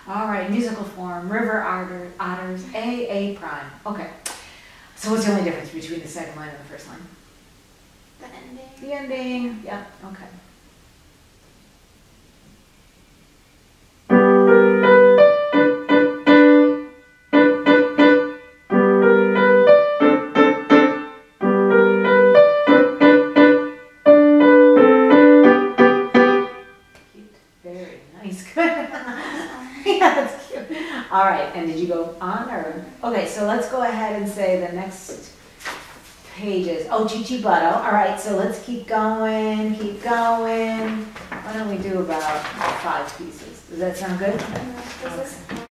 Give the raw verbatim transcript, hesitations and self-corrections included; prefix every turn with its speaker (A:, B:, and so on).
A: All right, musical form, river otter, otters, A, A prime. Okay. So what's the only difference between the second line and the first line?
B: The ending.
A: The ending, yep, okay. Cute, very nice. Yeah, that's cute. All right, and did you go on or? Okay, so let's go ahead and say the next pages. Oh, Chichi Butto. All right, so let's keep going, keep going. Why don't we do about five pieces? Does that sound good?
B: This is